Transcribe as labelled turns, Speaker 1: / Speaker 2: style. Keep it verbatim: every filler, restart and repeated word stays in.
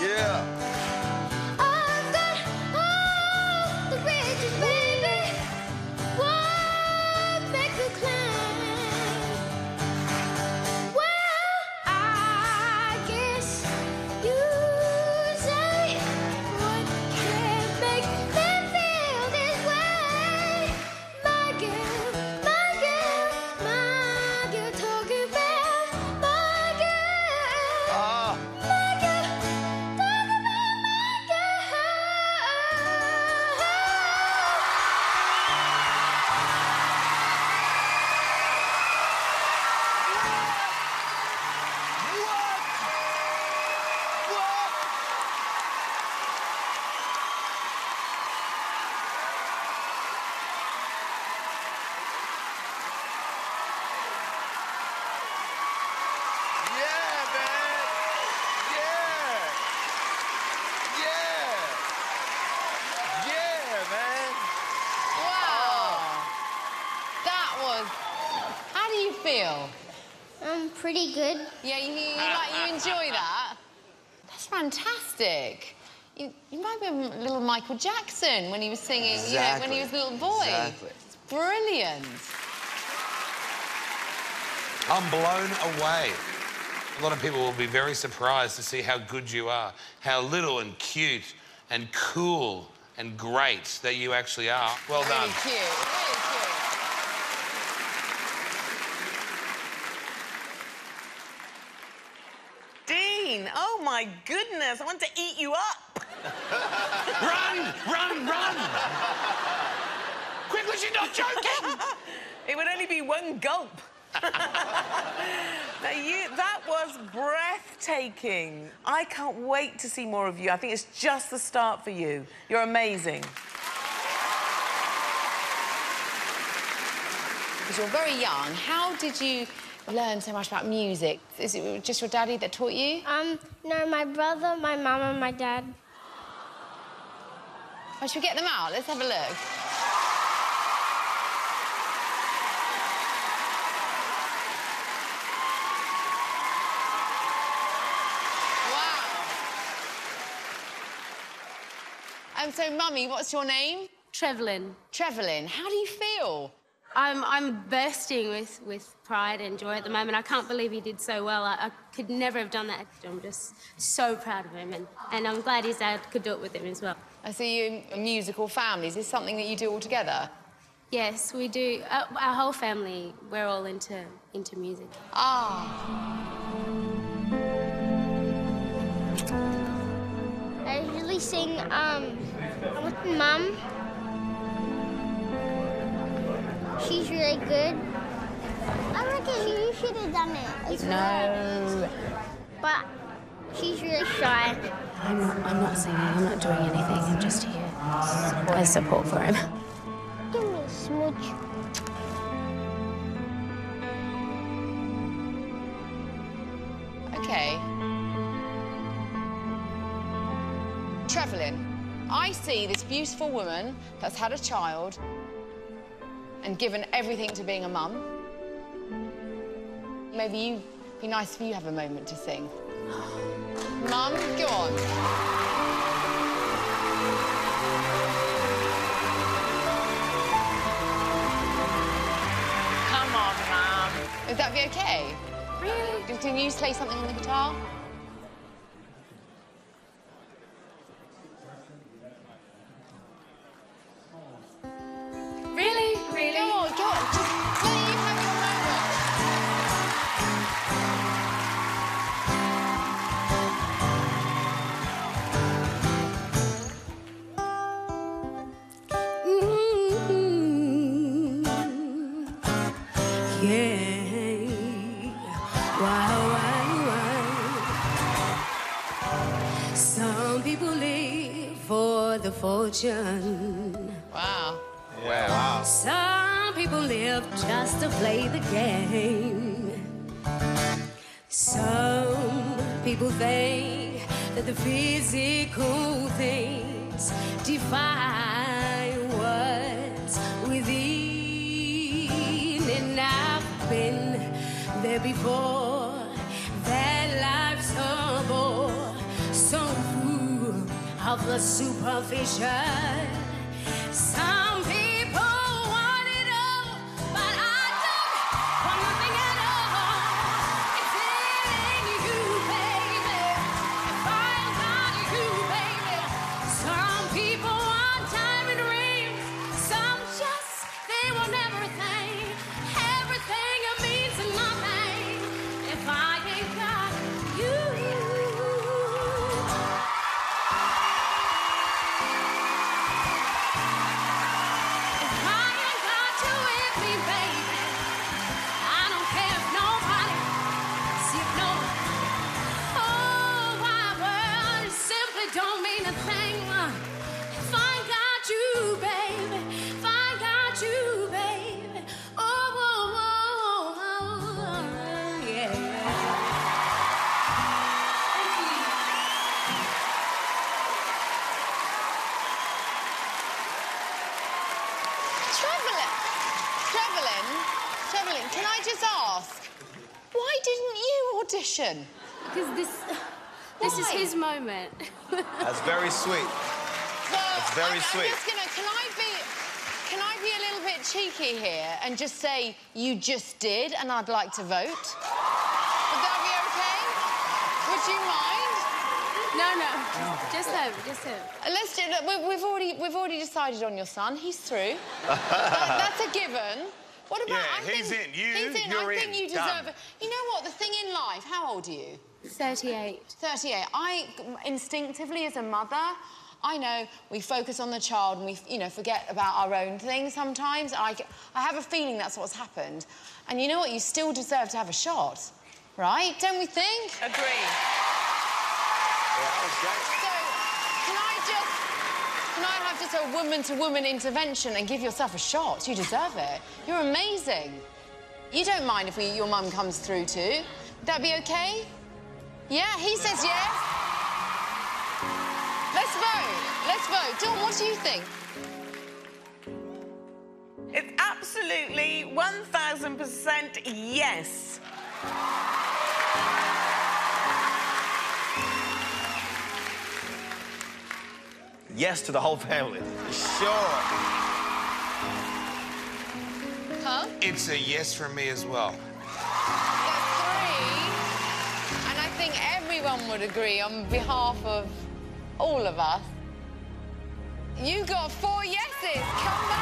Speaker 1: Yeah.
Speaker 2: I've got all the riches, baby. What makes me climb? Well, I guess you say what can make me feel this way. My girl, my girl, my girl, talking about my girl.
Speaker 1: Ah.
Speaker 2: My girl, talking about my girl.
Speaker 1: Yeah, man. Yeah. Yeah. Yeah, man.
Speaker 3: Wow. That was... How do you feel?
Speaker 2: I'm pretty good.
Speaker 3: Yeah, you, you, like, you enjoy that? That's fantastic. You, you might be a little Michael Jackson when he was singing, you know, when he was a little boy.
Speaker 1: Exactly.
Speaker 3: It's brilliant.
Speaker 4: I'm blown away. A lot of people will be very surprised to see how good you are, how little and cute and cool and great that you actually are. Well done.
Speaker 3: Really cute, really cute.
Speaker 5: Dean, oh my goodness, I want to eat you up.
Speaker 4: Run! Run! Run! Quickly, she's not joking!
Speaker 5: It would only be one gulp. Now, you, that was breathtaking. I can't wait to see more of you. I think it's just the start for you. You're amazing.
Speaker 3: Because you're very young, how did you learn so much about music? Is it just your daddy that taught you?
Speaker 2: Um, no, my brother, my mum, and my dad.
Speaker 3: Oh, should we get them out? Let's have a look. Um, so, Mummy, what's your name?
Speaker 6: Trevelyan.
Speaker 3: Trevelyan. How do you feel?
Speaker 6: I'm, I'm bursting with, with pride and joy at the moment. I can't believe he did so well. I, I could never have done that. I'm just so proud of him, and, and I'm glad his dad could do it with him as well.
Speaker 3: I see you in a musical family. Is this something that you do all together?
Speaker 6: Yes, we do. Uh, our whole family, we're all into, into music.
Speaker 3: Ah.
Speaker 2: I usually sing um, with Mum. She's really good. I reckon you should have done it.
Speaker 3: No.
Speaker 2: But she's really shy.
Speaker 6: I'm not, I'm not singing, I'm not doing anything. I'm just here as support for him.
Speaker 2: Give me a smooch.
Speaker 3: OK. Trevelyan, I see this beautiful woman that's had a child and given everything to being a mum. Maybe you, it'd be nice for you to have a moment to sing. Mum, go on.
Speaker 5: Come on, Mum.
Speaker 3: Would that be OK? Really? Can you play something on the guitar?
Speaker 6: Really? Really?
Speaker 3: Go on, go on. Just let you have your
Speaker 6: Mm-hmm. Yeah. Wow, wow, wow. Some people live for the fortune.
Speaker 3: Wow.
Speaker 1: Wow.
Speaker 6: Some people live just to play the game. Some people think that the physical things define what's within. And I've been there before. That life's a bore, so of the superficial. Some people want it all, but I don't want nothing at all. It's in you, baby. If I got you, baby. Some people want diamond rings, some just they want everything. Everything means nothing if I ain't got you. Don't mean a thing if I got you, baby. If I got you, baby. Oh, oh, oh, oh, yeah.
Speaker 3: Trevelyan, Trevelyan, Trevelyan, can I just ask, why didn't you audition?
Speaker 6: Because this, this is
Speaker 3: Why?
Speaker 6: his moment.
Speaker 1: That's very sweet.
Speaker 3: Well,
Speaker 1: That's very
Speaker 3: I'm,
Speaker 1: sweet.
Speaker 3: I'm just gonna, can I be, can I be a little bit cheeky here and just say you just did and I'd like to vote? Would that be okay? Would you mind?
Speaker 6: No, no, just him, just him.
Speaker 3: Uh, Let's do, look, we- we've already, we've already decided on your son. He's through. that, that's a given. What about?
Speaker 4: Yeah,
Speaker 3: I
Speaker 4: he's
Speaker 3: think,
Speaker 4: in. You-
Speaker 3: he's in.
Speaker 4: you're
Speaker 3: I think
Speaker 4: in.
Speaker 3: you deserve
Speaker 4: Done.
Speaker 3: it. You know what? The thing in life. How old are you?
Speaker 6: thirty-eight.
Speaker 3: thirty-eight. I instinctively, as a mother, I know we focus on the child and we, you know, forget about our own things sometimes. I, I have a feeling that's what's happened. And you know what? You still deserve to have a shot, right? Don't we think?
Speaker 5: Agree.
Speaker 1: Yeah, that was great.
Speaker 3: So, can I just, can I have just a woman-to-woman intervention and give yourself a shot? You deserve it. You're amazing. You don't mind if we, your mum comes through too? Would that be okay? Yeah, he says yes. Let's vote. Let's vote. Dawn, what do you think?
Speaker 5: It's absolutely one thousand percent yes.
Speaker 1: Yes to the whole family.
Speaker 4: Sure.
Speaker 3: Huh?
Speaker 4: It's a yes from me as well.
Speaker 3: There's three. And I think everyone would agree on behalf of all of us. You got four yeses. Come back.